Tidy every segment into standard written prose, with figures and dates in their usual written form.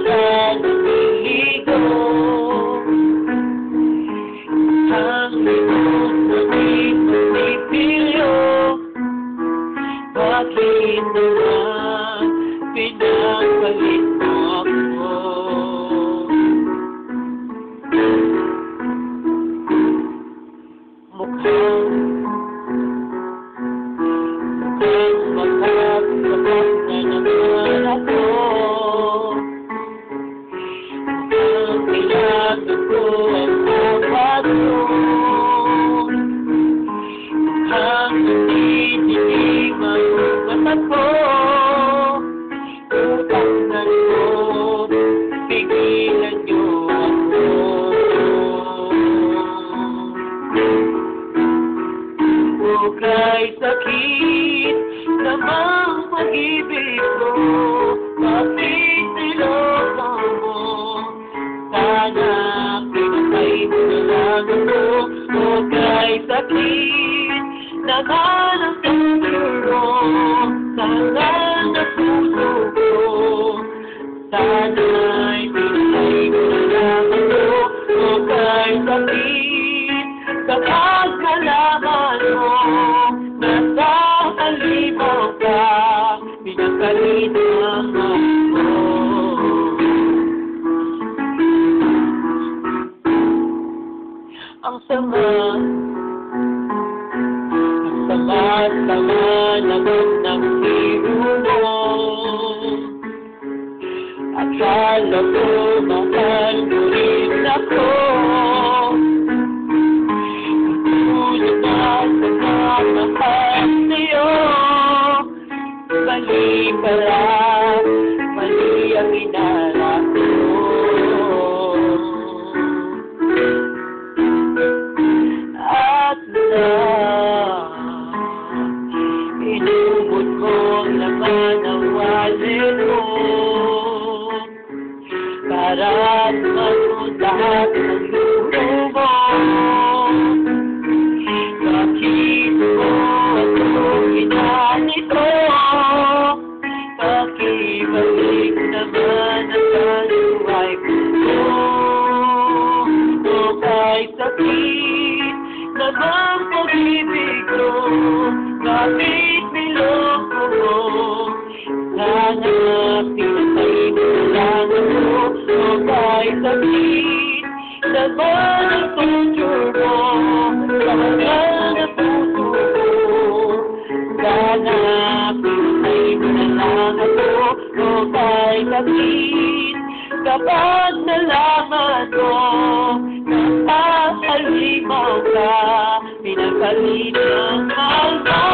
ka naliligo. Ang limos na di manipilyo, bakit naman pinapalit mo ako? Mukhang makakasabak na naman ako. Mukhang pinagdago ang apat mo. Mukhang natidinig ang mata ko. Utangnan mo, pigilan niyo ako. Hukay sakit namang pag-ibig ko, bakit niloko mo? Sana pinatay mo na lang ako. Hukay sakit naman ang tuturo, sana na puso ko. Sana'y pinatay mo na lang ako. Hukay sakit kapag nalaman mo nasa halimaw ka, pinakalit ang ako. Ang sama naman ng hiro mo. Akala ko mahal mo rin ako. Tulad na sa mahal sa'yo, mali pala, mali ang inala ko. At inubod mo naman ang wallet mo para naman lahat ng luho mo. Bakit mo ako ginanito? Pakibalik naman ang kaluhay ko. O kahit sakit naman pag-ibig ko, bakit niloko mo? Sana pinatay mo lang ako. O kahit sakit naman ang torture mo, sana na puso ko. Sana pinatay mo na lang ako. O kahit sakit kapag nalaman mo nakahalimaw ka, pinakalit ang alma.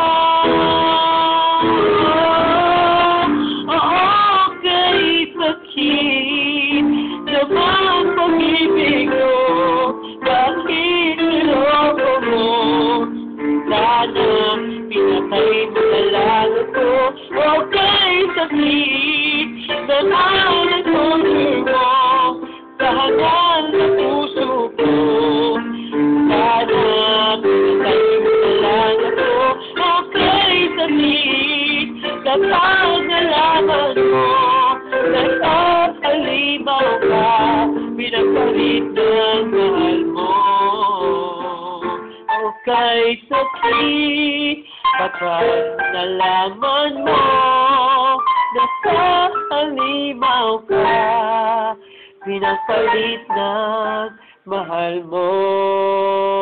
Okay, sakit naman pag-ibig ko, bakit niloko mo? Sana pinatay mo na lang ako. Okay, sakit naman ang torture mo sa hangal na puso ko. Sana pinatay mo na lang ako. Okay, sakit kapag nalaman mo nakahalimaw ka, pinagpalit ng mahal mo. Okay, sakit kapag nalaman mo nakahalimaw ka, pinagpalit ng mahal mo.